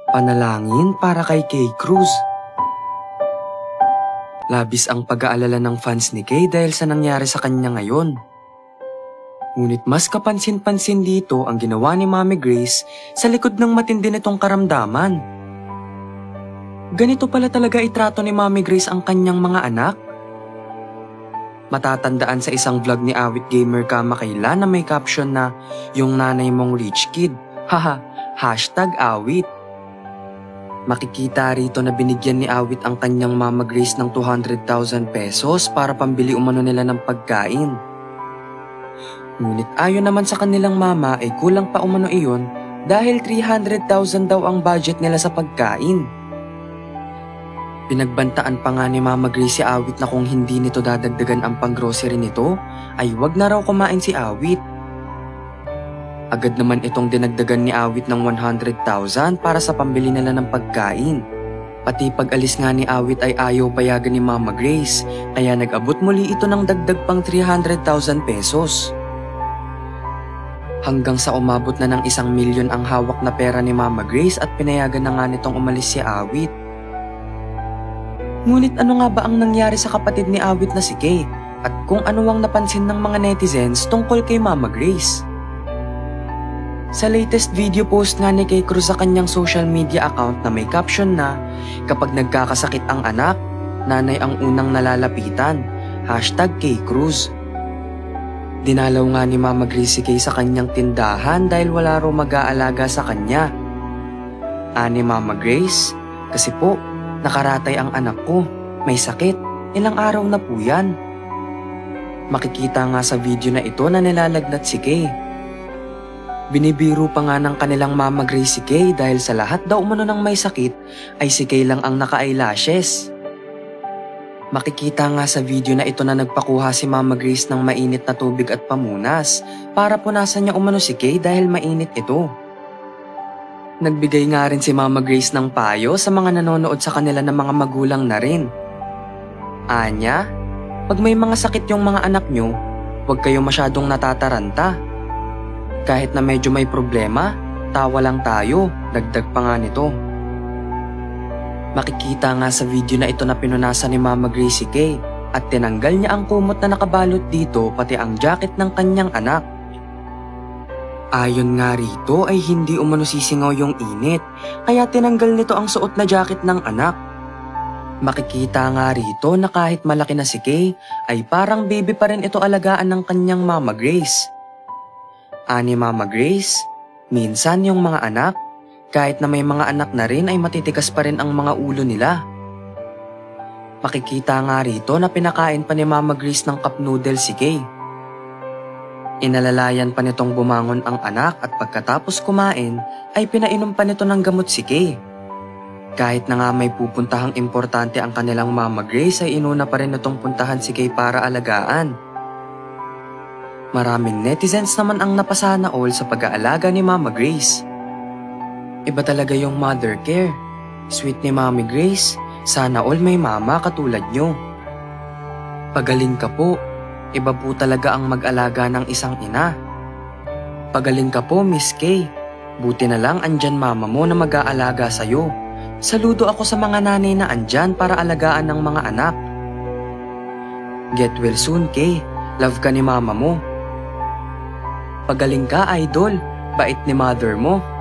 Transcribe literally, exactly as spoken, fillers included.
Panalangin para kay Kay Cruz. Labis ang pag-aalala ng fans ni Kay dahil sa nangyari sa kanya ngayon. Ngunit mas kapansin-pansin dito ang ginawa ni Mommy Grace sa likod ng matindi nitong karamdaman. Ganito pala talaga itrato ni Mommy Grace ang kanyang mga anak? Matatandaan sa isang vlog ni Awit Gamer kamakailan na may caption na yung nanay mong rich kid, haha, hashtag Awit. Makikita rito na binigyan ni Awit ang kanyang Mama Grace ng two hundred thousand pesos para pambili umano nila ng pagkain. Ngunit ayon naman sa kanilang mama ay kulang pa umano iyon dahil three hundred thousand daw ang budget nila sa pagkain. Pinagbantaan pa nga ni Mama Grace si Awit na kung hindi nito dadagdagan ang pang-grocery nito ay wag na raw kumain si Awit. Agad naman itong dinagdagan ni Awit ng one hundred thousand para sa pambili nila ng pagkain. Pati pag-alis nga ni Awit ay ayaw payagan ni Mama Grace kaya nag-abot muli ito ng dagdag pang three hundred thousand pesos. Hanggang sa umabot na ng isang milyon ang hawak na pera ni Mama Grace at pinayagan na nga nitong umalis si Awit. Ngunit ano nga ba ang nangyari sa kapatid ni Awit na si Kay at kung ano ang napansin ng mga netizens tungkol kay Mama Grace? Sa latest video post nga ni Kay Cruz sa kanyang social media account na may caption na kapag nagkakasakit ang anak, nanay ang unang nalalapitan, hashtag Kay Cruz. Dinalaw nga ni Mama Grace si Kay sa kanyang tindahan dahil wala raw mag-aalaga sa kanya. Ani Mama Grace, kasi po, nakaratay ang anak ko, may sakit, ilang araw na po yan. Makikita nga sa video na ito na nilalagnat si Kay. Binibiro pa nga ng kanilang Mama Grace si Kay dahil sa lahat daw umano ng may sakit ay si Kay lang ang naka-eyelashes. Makikita nga sa video na ito na nagpakuha si Mama Grace ng mainit na tubig at pamunas para punasan niya umano si Kay dahil mainit ito. Nagbigay nga rin si Mama Grace ng payo sa mga nanonood sa kanila ng mga magulang na rin. Anya, pag may mga sakit yung mga anak nyo, huwag kayo masyadong natataranta. Kahit na medyo may problema, tawa lang tayo, dagdag pa nga nito. Makikita nga sa video na ito na pinunasan ni Mama Grace si Kay at tinanggal niya ang kumot na nakabalot dito pati ang jacket ng kanyang anak. Ayon nga rito ay hindi umano sisingaw yung init, kaya tinanggal nito ang suot na jacket ng anak. Makikita nga rito na kahit malaki na si Kay, ay parang baby pa rin ito alagaan ng kanyang Mama Grace. Ani Mama Grace, minsan yung mga anak, kahit na may mga anak na rin ay matitigas pa rin ang mga ulo nila. Makikita nga rito na pinakain pa ni Mama Grace ng cup noodle si Kay. Inalalayan pa nitong bumangon ang anak at pagkatapos kumain ay pinainom pa nito ng gamot si Kay. Kahit na nga may pupuntahang importante ang kanilang Mama Grace ay inuna pa rin nitong puntahan si Kay para alagaan. Maraming netizens naman ang napasana all sa pag-aalaga ni Mama Grace. Iba talaga yung mother care. Sweet ni Mommy Grace, sana all may mama katulad nyo. Pagaling ka po. Iba po talaga ang mag-alaga ng isang ina. Pagaling ka po, Miss Kay. Buti na lang andyan mama mo na mag-aalaga sa'yo. Saludo ako sa mga nanay na andyan para alagaan ng mga anak. Get well soon, Kay. Love ka ni mama mo. Pagaling ka, idol. Bait ni mother mo.